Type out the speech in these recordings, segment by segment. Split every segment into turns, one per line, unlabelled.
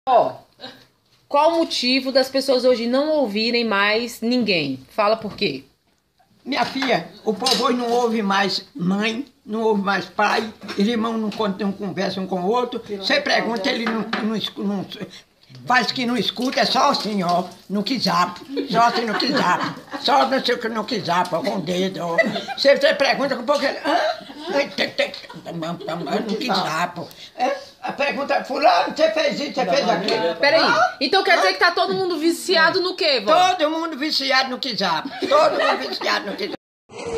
Ó, qual o motivo das pessoas hoje não ouvirem mais ninguém? Fala por quê.
Minha filha, o povo hoje não ouve mais mãe, não ouve mais pai, irmão não conversa um com o outro. Você pergunta, ele não faz que não escuta, é só assim, ó, no quisapo, só assim no quisapo, só não sei o que no quisapo, com o dedo. Ó. Você pergunta com um pouco, ele, no quisapo. A pergunta, fulano, você fez isso, você fez aquilo.
Peraí, então quer dizer que tá todo mundo viciado no quê, vó?
Todo mundo viciado no quisapo, todo mundo viciado no quisapo.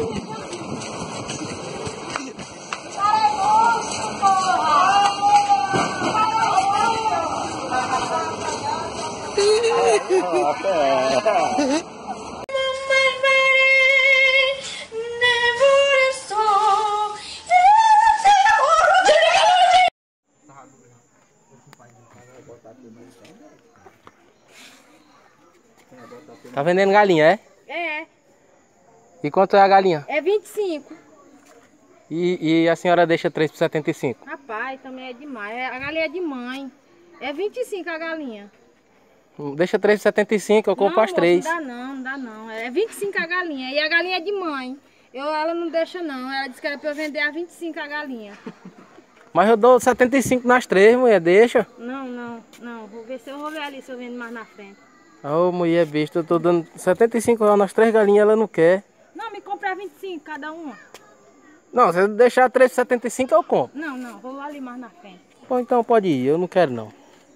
Tá vendendo galinha, é?
É.
E quanto é a galinha?
É 25.
E a senhora deixa 3 por 75?
Rapaz, também é demais. A galinha é de mãe. É 25 a galinha.
Deixa 3 por 75, eu compro as 3.
Não dá não. É 25 a galinha. E a galinha é de mãe. Ela não deixa não. Ela disse que era pra eu vender a 25 a galinha.
Mas eu dou 75 nas 3, mulher, deixa.
Não. Vou ver ali se eu vendo mais na frente.
Ô, mulher besta, eu tô dando 75 reais nas 3 galinhas, ela não quer.
Não, me comprar 25 cada uma.
Não, se eu deixar 3 por 75 eu compro.
Não, vou ali mais na frente.
Bom, então pode ir, eu não quero não.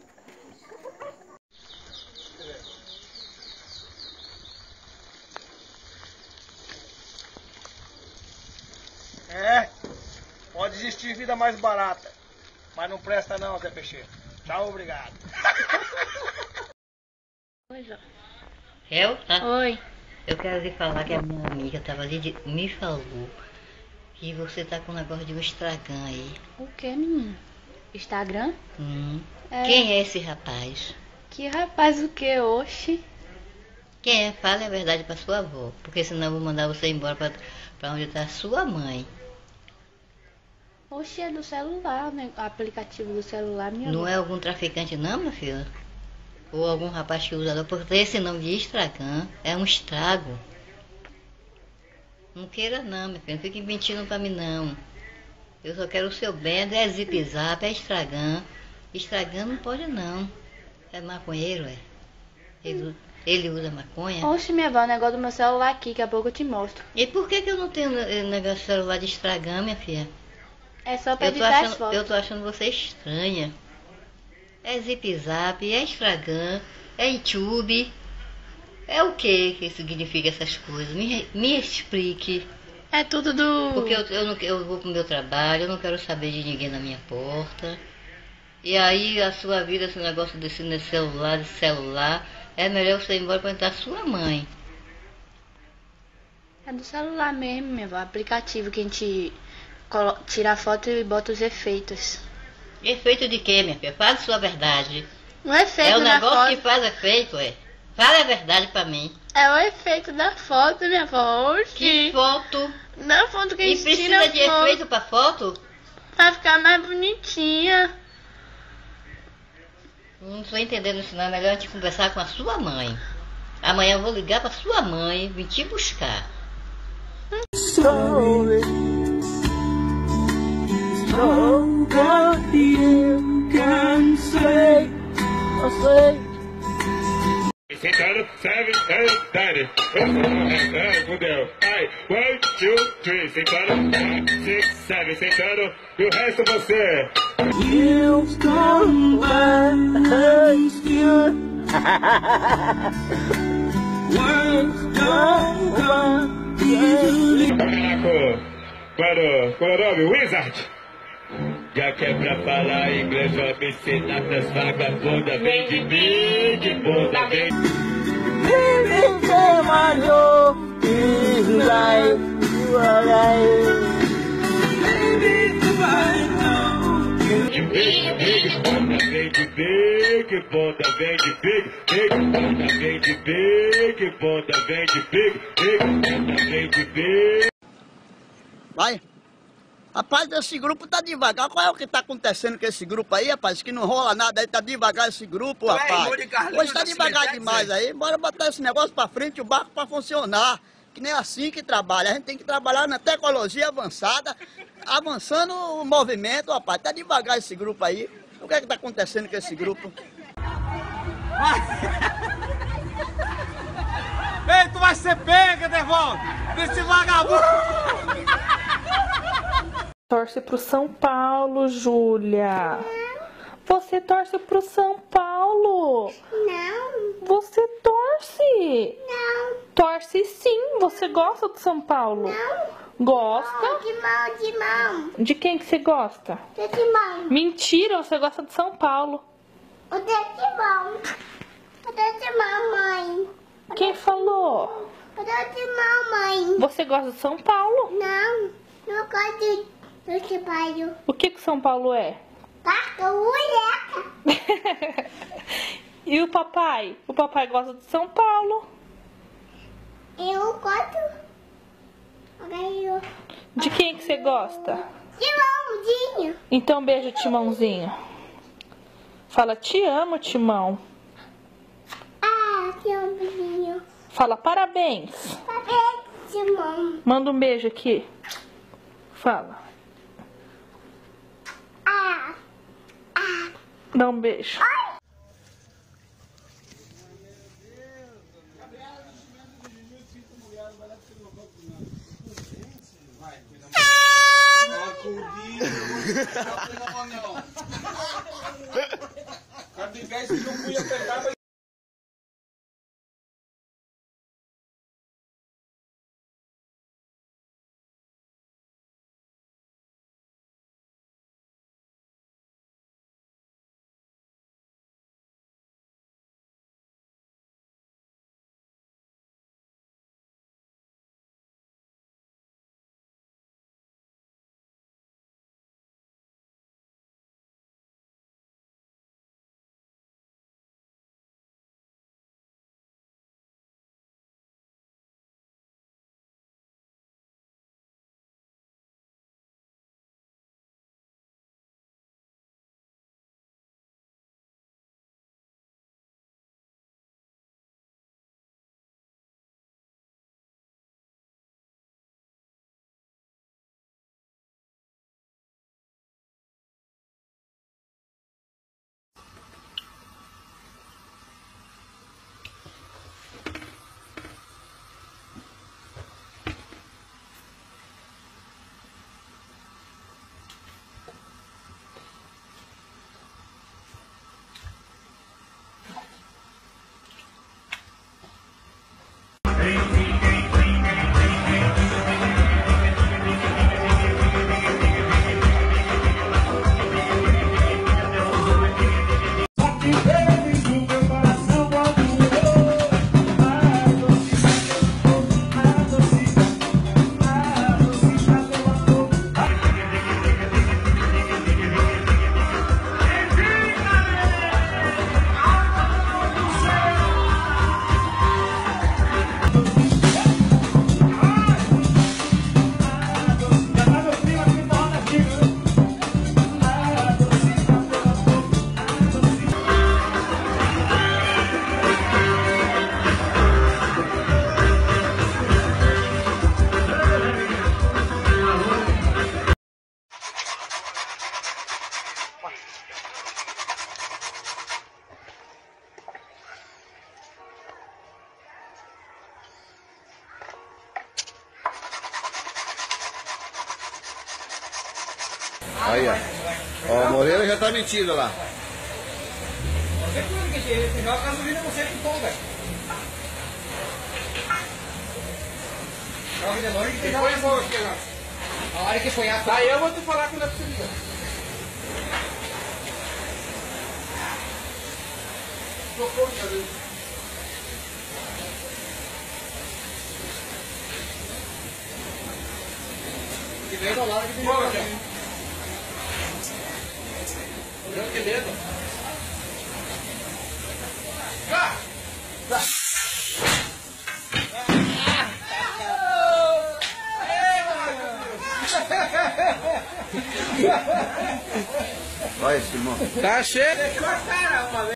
Pode existir vida mais barata, mas não presta não, Zé Peixeira. Tchau, obrigado.
Oi. Eu quero lhe falar que a minha amiga estava ali, me falou que você tá com um negócio de um Instagram aí.
O que, menina? Instagram?
Quem é esse rapaz?
Que rapaz o que, oxe?
Quem é? Fale a verdade pra sua avó, porque senão eu vou mandar você embora pra onde tá a sua mãe.
Oxe, é do celular, né? O aplicativo do celular, minha
Não
avó.
é algum traficante não, minha filha? Ou algum rapaz que usa, porque esse nome de Instagram é um estrago. Não queira não, minha filha, não fique mentindo pra mim não. Eu só quero o seu bem, é Zip Zap, é Instagram. Instagram não pode não. É maconheiro, é? Ele usa maconha?
Oxe, minha avó, o negócio do meu celular aqui, daqui a pouco eu te mostro.
E por que eu não tenho negócio de celular de Instagram, minha filha?
É só pra editar as fotos.
Eu tô achando você estranha. É Zip Zap, é Instagram, é YouTube. É o que significa essas coisas? Me explique.
É tudo do...
Porque eu vou pro meu trabalho, eu não quero saber de ninguém na minha porta. E aí a sua vida, esse negócio desse celular, é melhor você ir embora pra entrar sua mãe.
É do celular mesmo, minha avó. Aplicativo que a gente tira a foto e bota os efeitos.
Efeito de quê, minha filha? Fale sua verdade.
O efeito
é o
da
negócio
foto.
que faz efeito, é. Fale a verdade pra mim.
É o efeito da foto, minha avó. Oxi.
Que foto?
Da foto que a gente tira
precisa de efeito pra foto?
Pra ficar mais bonitinha.
Não tô entendendo isso não. É melhor a gente conversar com a sua mãe. Amanhã eu vou ligar pra sua mãe, vir te buscar.
Sentado, 7, 8, 9. Fudeu. Ai, 1, 2, 3. Sentado, 6, 7. Sentado. E o resto você. You come by still. Words come by. Colorado, Wizard. Já que é pra falar inglês, vai me ensinar pras vagabundas. Vem de mim, de bunda, vem. Living for my love is life, you are right. Living for my love. De big, bunda, vem de big, bunda, vem de big, bunda, vem de big, bunda, vem de big, bunda, vem de big.
Vai.
Rapaz, esse grupo tá devagar. Qual é o que tá acontecendo com esse grupo aí, rapaz? Que não rola nada aí, tá devagar esse grupo, rapaz. Hoje tá devagar demais aí. Bora botar esse negócio pra frente, o barco pra funcionar. Que nem assim que trabalha. A gente tem que trabalhar na tecnologia avançada, avançando o movimento, rapaz. Tá devagar esse grupo aí. O que é que tá acontecendo com esse grupo?
Ei, tu vai ser pega, Devolve! Desse vagabundo!
Torce pro São Paulo, Júlia. Você torce pro São Paulo?
Não.
Você torce?
Não.
Torce sim. Você gosta do São Paulo?
Não.
Gosta?
De mão.
De quem que você gosta?
De mão.
Mentira, você gosta de São Paulo.
O de mão. O de mamãe.
Quem falou?
O de mamãe.
Você gosta de São Paulo?
Não. Não gosto do São Paulo.
O que São Paulo é?
Paca, ureca.
E o papai? O papai gosta de São Paulo.
Eu gosto.
De quem que você gosta?
Timãozinho.
Então beija o Timãozinho. Fala, te amo, Timão.
Ah, Timãozinho.
Fala, parabéns.
Parabéns, Timão.
Manda um beijo aqui. Fala. Dá um beijo.
Aí, ó. Ó, o Moreira já tá metido lá.
A gasolina você que toma, velho. A hora que foi a... Daí eu vou te falar quando é pra você ligar. Trocou de cabelo. Que vem do lado que tem que medo.
Olha esse irmão.
Tá cheio.